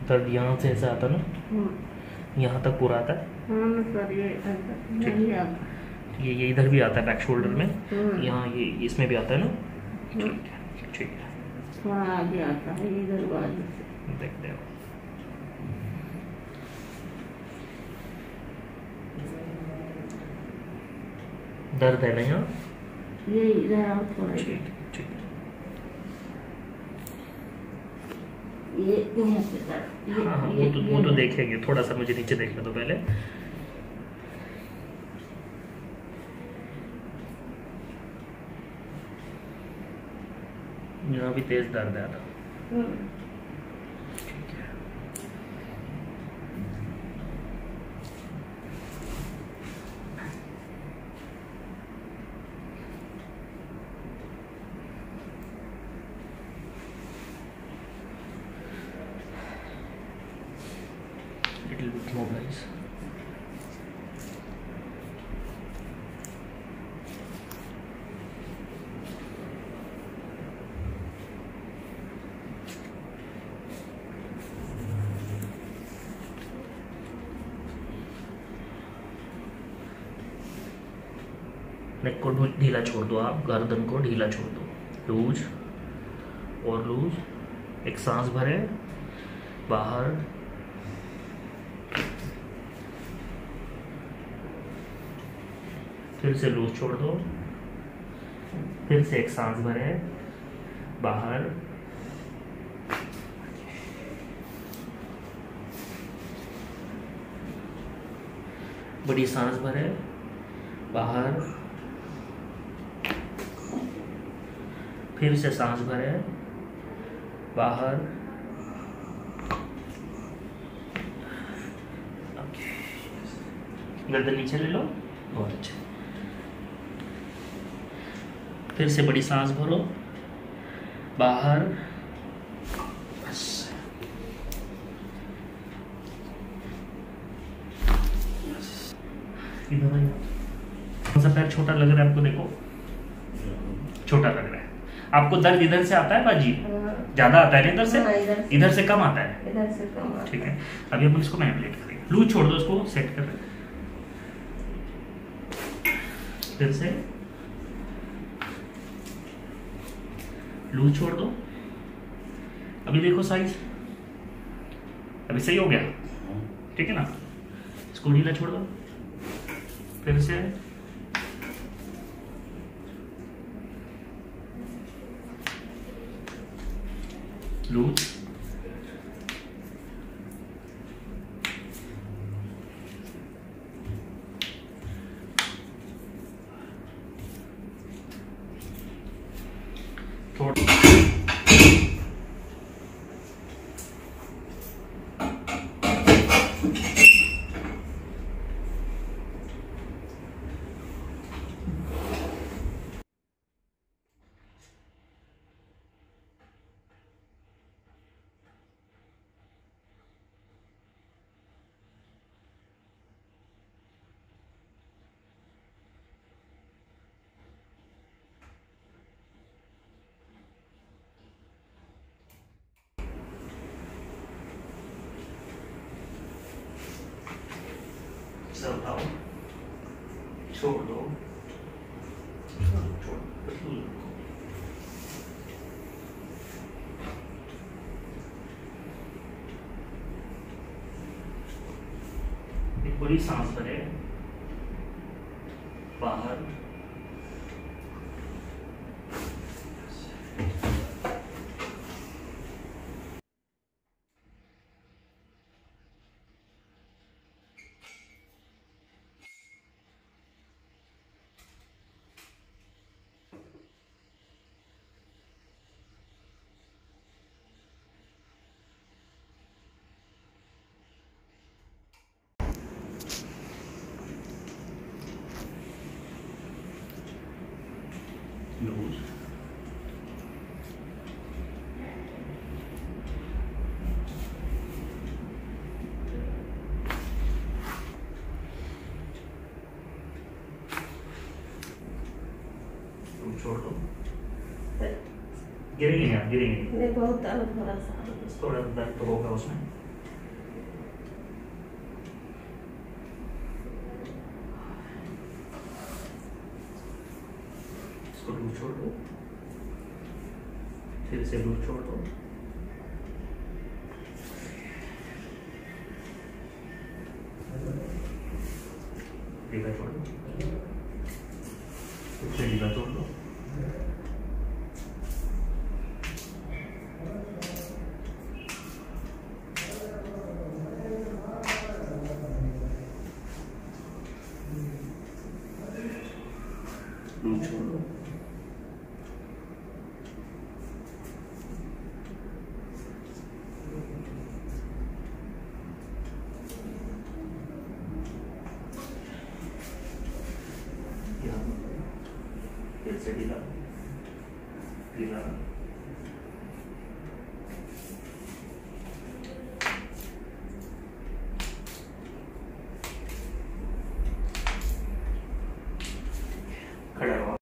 दर्द यहाँ से ऐसा आता ना, यहाँ तक पूरा आता है। हाँ सर, ये ठीक है, ये इधर भी आता है बैक शोल्डर में, यहाँ ये इसमें भी आता है ना। ठीक है ठीक है, थोड़ा आगे आता है इधर बाजू से। देखते हो दर्द है ना यहाँ, ये इधर आओ थोड़ा। ठीक ठीक। ये यहाँ से सर, हाँ हाँ, वो तो देखेंगे, थोड़ा सा मुझे नीचे देखने दो पहले। यहाँ भी तेज दर्द है था। ठीक है, little bit mobilize. नेक को ढीला छोड़ दो, आप गर्दन को ढीला छोड़ दो, लूज और लूज। एक सांस भरे बाहर, फिर से लूज छोड़ दो, फिर से एक सांस भरे बाहर, बड़ी सांस भरे बाहर, फिर से सांस भरे बाहर। गर्दन नीचे ले लो, बहुत अच्छा। फिर से बड़ी सांस भरो बाहर, बस। इधर आइए। कौन सा पैर छोटा लग रहा है आपको? देखो छोटा लग रहा है आपको। दर्द इधर से आता है बाजी? ज्यादा आता है ना इधर से? इधर से कम आता है? इधर से कम। ठीक है, अभी अपन इसको मैनिपुलेट करेंगे। लूज छोड़ दो, उसको सेट कर। फिर से लूज छोड़ दो। अभी देखो साइज, अभी सही हो गया, ठीक है ना? इसको ढीला छोड़ दो, फिर से लूज, थोड़ा उठाओ, छोड़ दो, छोड़ दो। एक बड़ी सांस भरे बाहर, लूज, छोड़ दो। गिरेंगे नहीं आप, गिरेंगे नहीं, बहुत अलग थोड़ा सा थोड़ा दर्द तो होगा उसमें। इसको लूज छोड़ दो, फिर से लूज छोड़ दो, ढीला छोड़ दो, फिर से ढीला छोड़ दो, लूज छोड़ दो, फिर से ढीला ढीला